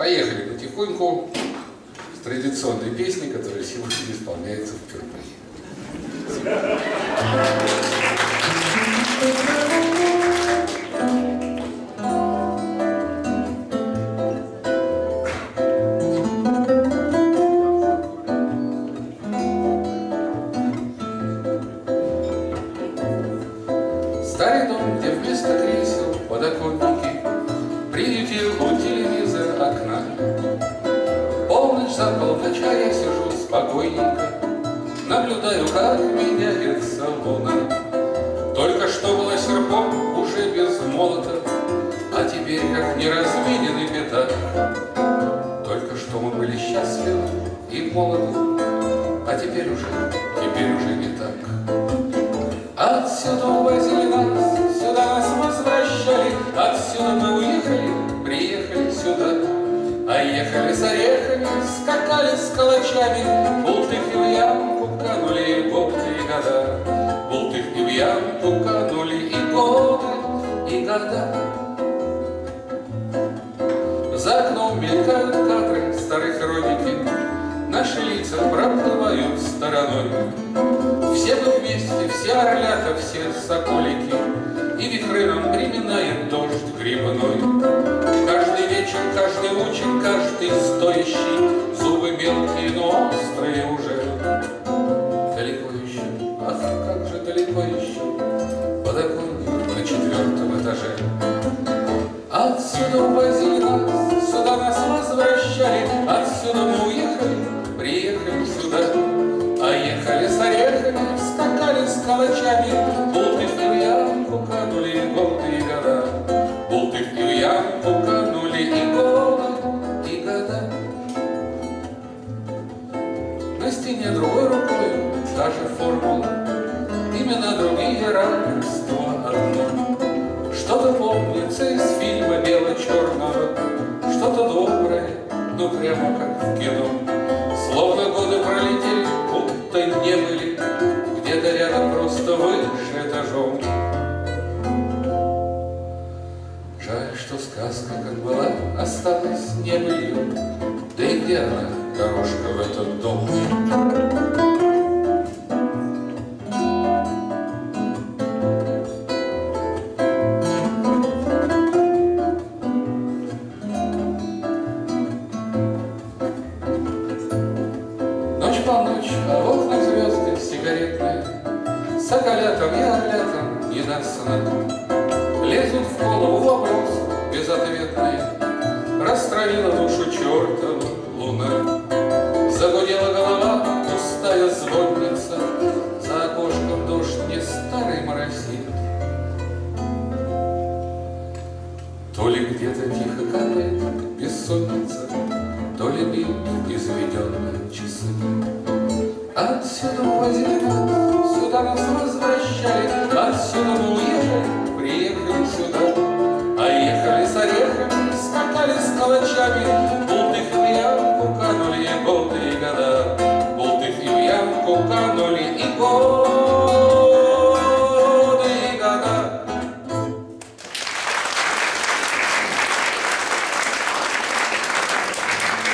Поехали потихоньку с традиционной песней, которая сегодня исполняется впервые. Старый дом, где вместо кресел подоконники, приютил у телевизора окна. Полночь за полноча я сижу спокойненько, наблюдаю, как меняется луна. Только что была серпом уже без молота, а теперь как неразмененный пятак. Только что мы были счастливы и молоды, а теперь уже не так. Отсюда увозили нас, сюда нас возвращали, отсюда мы уехали, приехали сюда. А ехали с орехами, скакали с калачами, бултыхи в ямку канули годы и года. Бултыхи в ямку канули и годы, и года. За окном мелькают кадры старой хроники, наши лица проплывают стороной. Все мы вместе, все орлята, все соколики, и вихры нам приминает дождь грибной. Каждый вечер, каждый учен, каждый стоящий, зубы мелкие, но острые уже. Далеко еще, ах, как же далеко еще, подоконник на 4-м этаже. Отсюда увозили нас, сюда нас возвращали, отсюда мы уехали, приехали сюда. А ехали с орехами, скакали с калачами, бултыхи в ямку канули годы и года. Бултыхи в ямку канули и годы, и года. На стене другой рукой та же формула, имена другие, равенство одно. Что-то помнится из фильма бело-черного, что-то доброе, но прямо как в кино. Словно годы пролетели, будто не были, где-то рядом, просто выше этажом. Жаль, что сказка, как была, осталась небылью. Да и где она, дорожка в этот дом? Полночь, а в окнах звезды сигаретные, соколятам и орлятам не до сна. Лезут в голову вопросы безответные, растравила душу чертова луна. Загудела голова, пустая звонница, за окошком дождь не старый моросит. То ли где-то тихо капает бессонница, то ли бьют изведенные часы. Отсюда увозили нас, сюда нас возвращали, отсюда мы уехали, приехали сюда. А ехали с орехами, скакали с калачами, бултыхи в ямку канули годы и года. Бултыхи в ямку канули и годы.